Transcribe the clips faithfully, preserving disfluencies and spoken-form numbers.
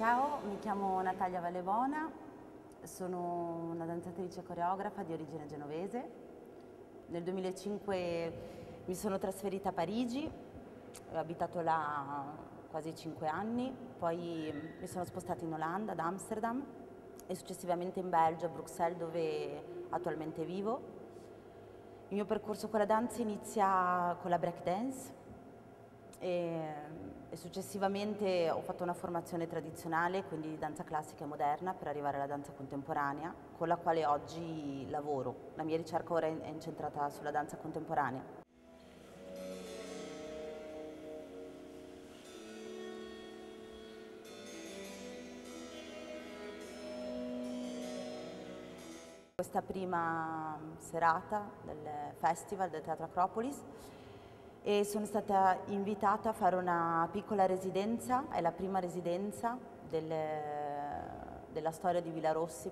Ciao, mi chiamo Natalia Vallebona, sono una danzatrice coreografa di origine genovese. Nel duemilacinque mi sono trasferita a Parigi, ho abitato là quasi cinque anni, poi mi sono spostata in Olanda, ad Amsterdam e successivamente in Belgio, a Bruxelles, dove attualmente vivo. Il mio percorso con la danza inizia con la break dance e, e successivamente ho fatto una formazione tradizionale, quindi di danza classica e moderna, per arrivare alla danza contemporanea, con la quale oggi lavoro. La mia ricerca ora è incentrata sulla danza contemporanea. Questa prima serata del festival del Teatro Acropolis e sono stata invitata a fare una piccola residenza, è la prima residenza del, della storia di Villarossi.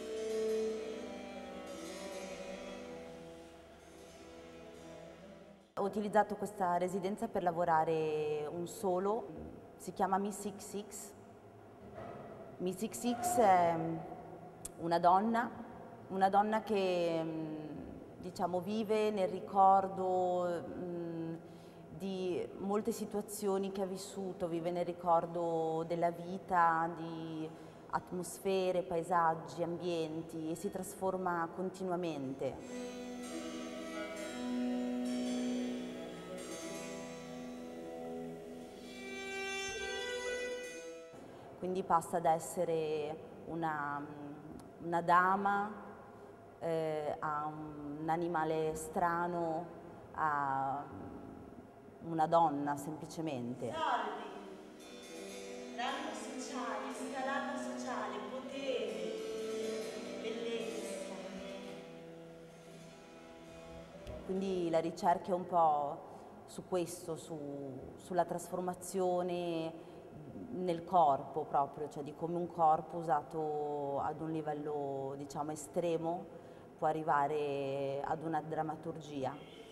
Ho utilizzato questa residenza per lavorare un solo, si chiama Miss X X. Miss X X è una donna, una donna che diciamo, vive nel ricordo mh, di molte situazioni che ha vissuto, vive nel ricordo della vita, di atmosfere, paesaggi, ambienti e si trasforma continuamente. Quindi passa da essere una, una dama eh, a un animale strano, a una donna semplicemente. Soldi, rango sociale, scalata sociale, potere, bellezza. Quindi la ricerca è un po' su questo, su, sulla trasformazione nel corpo proprio, cioè di come un corpo usato ad un livello diciamo estremo può arrivare ad una drammaturgia.